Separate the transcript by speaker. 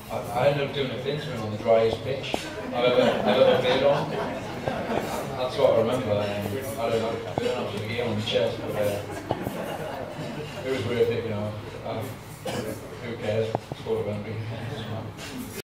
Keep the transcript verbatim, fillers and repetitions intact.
Speaker 1: I, I ended up doing a fin swim on the driest pitch I've ever, I've ever been on. That's what I remember. Um, I don't know, I don't have the gear on the chest, but uh, it was worth it, you know. Uh, who cares? It's called Wembley.